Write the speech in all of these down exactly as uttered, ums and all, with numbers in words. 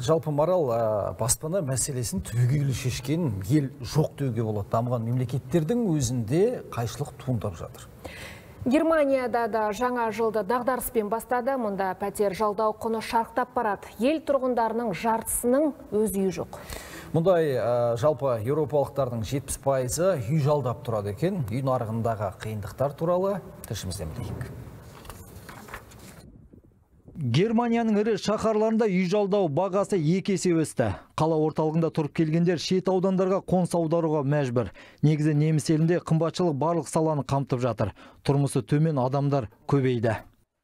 Жалпы Марал, баспана мәселесін түбегейлі шешкен ел жоқ деуге болады. Дамыған мемлекеттердің өзінде қайшылық туындап жатыр. Германияда да жаңа жылды дағдарыспен бастады. Мұнда пәтер жалдау құны шарықтап барады. Ел тұрғындарының жартысының өз үйі жоқ. Мұндай жалпы еуропалықтардың жетпіс пайызы үй жалдап тұрады екен. Үй нарығындағы қиындықтар туралы тілшімізден білейік. Германияның ірі шаһарларында үй жалдау бағасы екі есе өсті. Қала орталығында тұрып келгендер шет аудандарға қоныс аударуға мәжбүр. Негізі неміс елінде қымбатшылық барлық саланы қамтып жатыр. Тұрмысы төмен адамдар көбейді.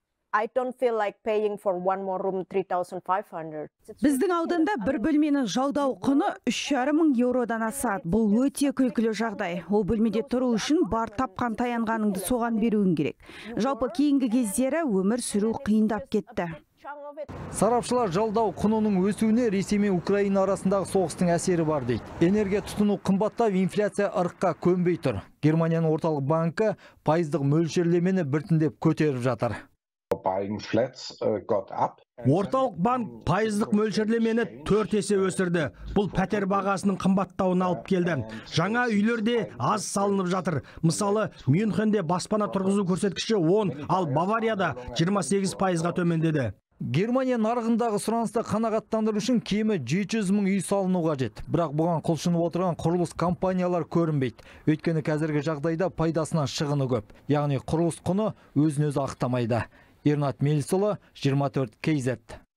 Біздің ауданда бір бөлменің жалдау құны үш жарым мың еуродан асады. Бұл өте күлкілі жағдай. Ол бөлмеде тұру үшін бар тапқан таянғаныңды соған беруің керек. Жалпы кейінгі кездері өмір сүру қиындап кетті. Сарапшылар жалдау құнының өсуіне Ресей мен Украина арасындағы соғыстың әсері бар дейді. Энергия тұтыну қымбаттап, инфляция ырыққа көнбей тұр. Германияның орталық банкі пайыздық мөлшерлемені біртіндеп көтеріп жатыр. Орталық банк пайыздық мөлшерлемені төрт есе өсірді. Бұл пәтер бағасының қымбаттауына алып келді. Жаңа үйлерде аз салынып жатыр. Мысалы, Мюнхенде баспана тұрғызу көрсеткіші он, ал Баварияда жиырма сегіз пайызға төмендеді. Германия нарығындағы сұранысты қанағаттандыру үшін кемі жеті жүз мың үй салыну қажет. Бірақ бұған құлшынып отырған құрылыс компаниялар көрінбейді. Өйткені қазіргі жағдайда пайдасынан шығыны көп. Яғни құрылыс құны өзін өзі ақтамайды. Ернат Мелісұлы, жиырма төрт кей зет.